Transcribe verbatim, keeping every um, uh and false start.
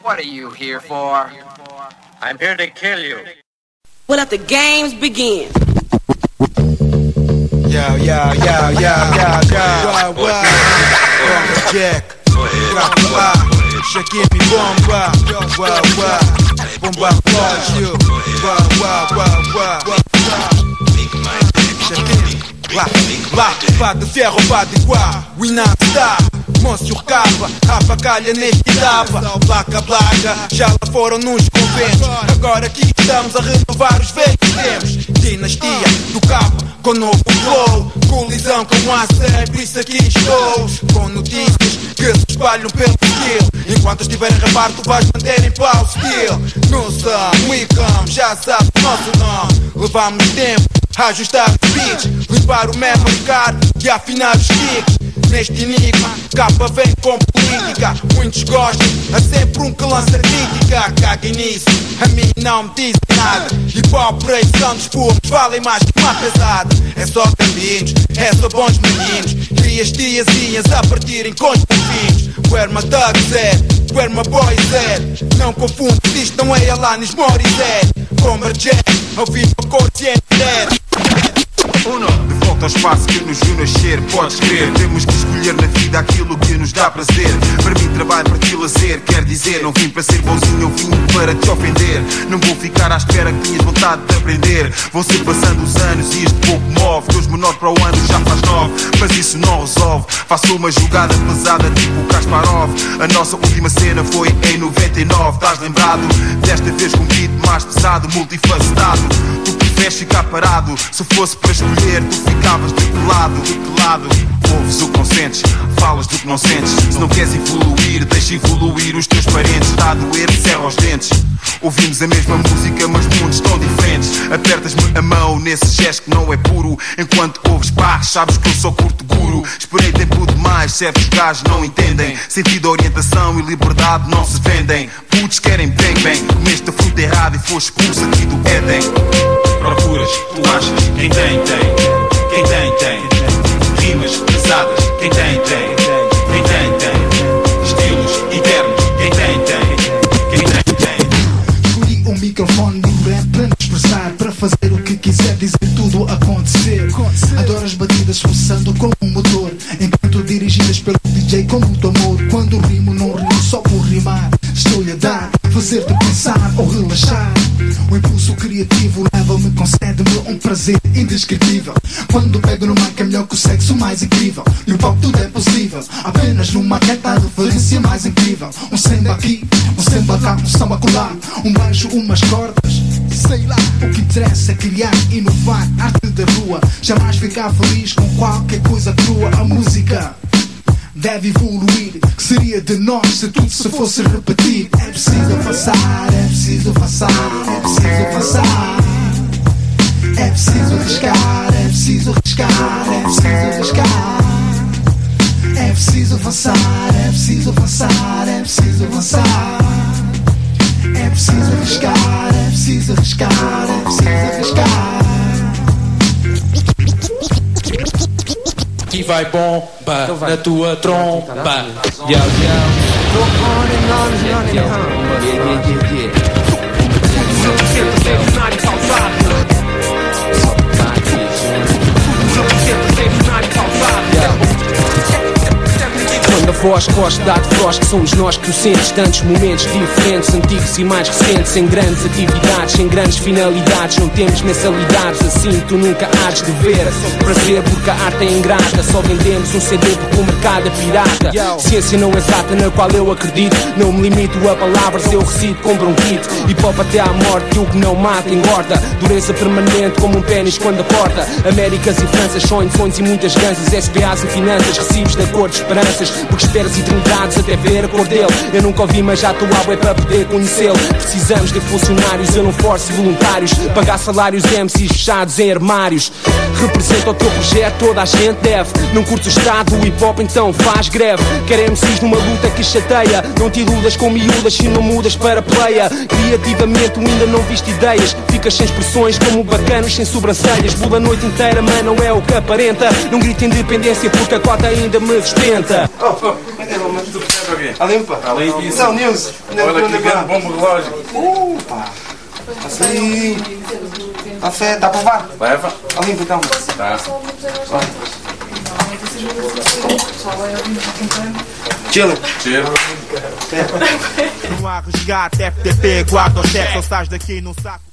What are you here for? I'm here to kill you. Well, let the games begin. Yo, yo, yo, yo, yo, yo. Wow, wow. Bomba Jack. Rapa. Shaquille me bomba. Wow, wow. Bomba Flash, you. Wow, wow, wow, wow. Shaquille. Lá, lá, pá de ferro, pá de guá. We not stop. Monstro capa, rapa calha neste etapa. Placa, placa, já lá foram nos conventos. Agora aqui estamos a renovar os velhos tempos. Dinastia do capa, com novo flow. Colisão com a série, por isso aqui estou. Com notícias que se espalham pelo skill. Enquanto estiver a rapar, tu vais manter em pau skill. No some, we come, já sabe o nosso nome. Levamos tempo a ajustar os beats, limpar o memory card e afinar os kicks. Neste enigma, capa vem com política. Muitos gostam, há sempre um que lança crítica. Caguem nisso, a mim não me dizem nada. Hip hop, são dos puros, valem mais que uma pesada. É só caminhos, é só bons meninos. E as tiazinhas a partirem com os fofinhos. Where my thugs at, where my boys at. Não confundo, isto não é Alanis Morissette. Bomba Jack, ao vivo a consciente dead. Uno. De volta ao espaço que nos viu nascer, podes crer. Temos que escolher na vida aquilo que nos dá prazer. Para mim trabalho, para ti lazer. Quer dizer, não vim para ser bonzinho, eu vim para te ofender. Não vou ficar à espera que tenhas vontade de aprender. Vão ser passando os anos e isto pouco move. Dois menores para o ano já faz nove, mas isso não resolve. Faço uma jogada pesada tipo Kasparov. A nossa última cena foi em noventa e nove. Estás lembrado? Desta vez com um beat mais pesado, multifacetado. Tu preferes ficar parado. Se fosse para escolher, tu ficavas de que lado? De que lado? Ouves o que não sentes, falas do que não sentes. Se não queres evoluir, deixa evoluir os teus parentes. Está a doer, cerra os dentes. Ouvimos a mesma música, mas mundos tão diferentes. Apertas-me a mão nesse gesto que não é puro. Enquanto ouves barros, sabes que eu sou curto guru. Esperei tempo demais, certos gajos não entendem. Sentido, orientação e liberdade não se vendem. Putos querem bem, bem. Comeste a fruta errada e foste expulso aqui do Éden. Procuras, tu achas, quem tem, tem. Quem tem, tem. Rimas pesadas, quem tem, tem. Quem tem, tem. Estilos internos, quem tem, tem. Quem tem, tem. Escolhi o microfone livre para me expressar, para fazer o que quiser, dizer tudo acontecer. Adoro as batidas forçando como um motor, enquanto dirigidas pelo D J com muito amor. Quando rimo, não rimo só por rimar. Estou-lhe a dar, fazer-te pensar ou relaxar. O impulso criativo leva-me, concede-me um prazer indescritível. Quando pego no mic é melhor que o sexo mais incrível. E o pop tudo é possível, apenas numa reta a referência mais incrível. Um samba aqui, um samba cá, um samba colar, um baixo, umas cordas. Sei lá, o que interessa é criar, inovar, arte da rua. Jamais ficar feliz com qualquer coisa crua. A música deve evoluir, que seria de nós se tudo se fosse repetir. É preciso avançar, é preciso avançar, é preciso avançar. É preciso arriscar, é preciso arriscar, é preciso arriscar. É preciso avançar, é preciso avançar, é preciso avançar. É preciso arriscar, é preciso arriscar, é preciso arriscar. E vai bomba então vai. Na tua tromba. Yo, yo. Quando a voz costa dá de voz que somos nós que o sentes. Tantos momentos diferentes, antigos e mais recentes. Em grandes atividades, em grandes finalidades. Não temos mensalidades, assim tu nunca hás de ver prazer porque a arte é ingrata. Só vendemos um C D porque o mercado é pirata. Ciência não exata na qual eu acredito. Não me limito a palavras, eu recito com bronquite. Hip hop até à morte, o que não mata engorda. Dureza permanente como um pênis quando acorda. Américas e Franças, sonhos, sonhos e muitas ganzas. S P As e finanças, recibos da cor de esperanças. Porque esperas eternidades até ver a cor dele. Eu nunca ouvi, mas já estou à web para poder conhecê-lo. Precisamos de funcionários, eu não forço voluntários. Pagar salários de M Cs fechados em armários. Representa o teu projeto, toda a gente deve. Não curto o estado, o hip hop então faz greve. Quer M Cs numa luta que chateia. Não te iludas com miúdas se não mudas para playa. Criativamente tu ainda não viste ideias. Ficas sem expressões como bacanos sem sobrancelhas. Bula a noite inteira, mas não é o que aparenta. Não grito independência porque a cota ainda me sustenta. Oh, oh. mas tu percebes o quê? A limpa? A limpa. Não, Nilson. Olha aqui dentro, bomba relógio. Uh, pá. Assim. A fé, dá para levar? Leva. A limpa então. Tá. Chile. Cheiro. No há resgate, F T P, guarda o chefe, só sais daqui num saco.